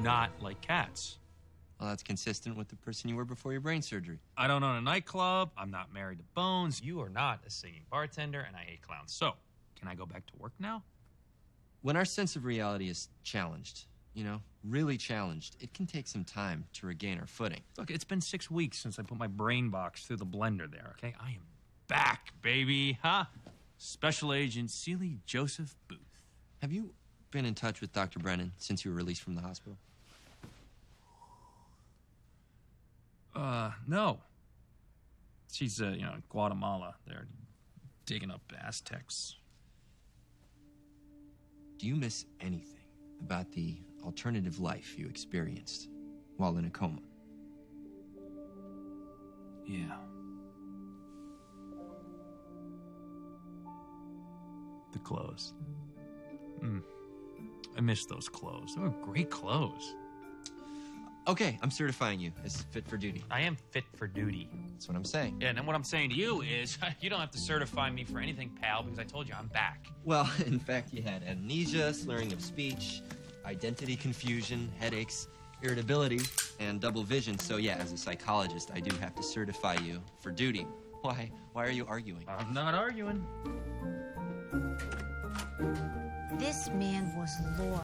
not like cats. Well, that's consistent with the person you were before your brain surgery. I don't own a nightclub. I'm not married to Bones. You are not a singing bartender, and I hate clowns. So, can I go back to work now? When our sense of reality is challenged, really challenged, it can take some time to regain our footing. Look, it's been 6 weeks since I put my brain box through the blender there, okay? I am back, baby, huh? Special Agent Seeley Joseph Booth. Have you been in touch with Dr. Brennan since you were released from the hospital? No. She's, in Guatemala. They're digging up Aztecs. Do you miss anything about the alternative life you experienced while in a coma? Yeah. The clothes. I miss those clothes. They were great clothes. Okay, I'm certifying you as fit for duty. I am fit for duty. That's what I'm saying. Yeah, and what I'm saying to you is you don't have to certify me for anything, pal, because I told you I'm back. Well, in fact, you had amnesia, slurring of speech, identity confusion, headaches, irritability, and double vision. So yeah, as a psychologist, I do have to certify you for duty. Why? Why are you arguing? I'm not arguing. This man was lost.